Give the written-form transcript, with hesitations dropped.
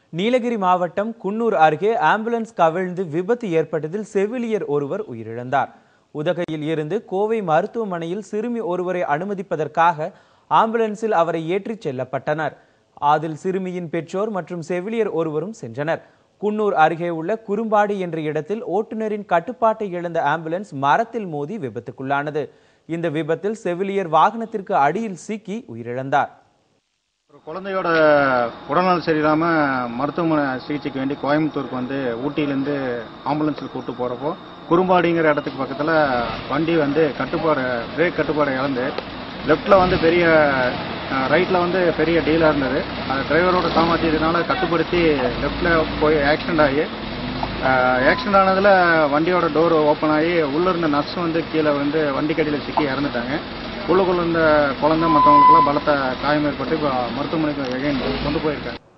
நீலகிரி மாவட்டம் குன்னூர் அருகே ஆம்புலன்ஸ் கவிழ்ந்து விபத்து ஏற்பட்டதில் செவிலியர் ஒருவர் உயிரிழந்தார். உதகையில் இருந்து கோவை மருத்துவமனையில் சிறுமி ஒருவரை அனுமதிப்பதற்காக ஆம்புலன்ஸில் அவரை ஏற்றிச் செல்லப்பட்டனர். அதில் சிறுமியின் பெற்றோர் மற்றும் செவிலியர் ஒருவரும் சென்றனர். குன்னூர் அருகே உள்ள குறும்பாடி என்ற இடத்தில் ஓட்டுநரின் கட்டுப்பாட்டை இழந்த ஆம்புலன்ஸ் மரத்தில் மோதி விபத்துக்குள்ளானது. இந்த விபத்தில் செவிலியர் வாகனத்திற்கு அடியில் சிக்கி உயிரிழந்தார். ஒரு குழந்தையோட உடல்நலம் சரியில்லாம மருத்துவமனை சிகிச்சைக்கு வேண்டி கோயம்புத்தூருக்கு வந்து ஊட்டியிலேருந்து ஆம்புலன்ஸில் கூப்பிட்டு போறப்போ குறும்பாடிங்கிற இடத்துக்கு பக்கத்தில் வண்டி வந்து பிரேக் கட்டுப்பாடு இழந்து லெஃப்டில் வந்து ரைட்டில் வந்து பெரிய டீலாக இருந்தது. அது டிரைவரோட சாமர்த்தியத்தினால கட்டுப்படுத்தி லெஃப்டில் போய் ஆக்சிடென்ட் ஆனதில் வண்டியோட டோர் ஓப்பன் ஆகி உள்ளே இருந்த நர்ஸ் வந்து கீழே வந்து வண்டி கடியில் சிக்கி இறந்துட்டாங்க. உள்ளுக்குள்ள இருந்த குழந்தை மற்றவங்களுக்குலாம் பலத்த காயம் ஏற்பட்டு இப்போ மருத்துவமனைக்கு கொண்டு போயிருக்காங்க.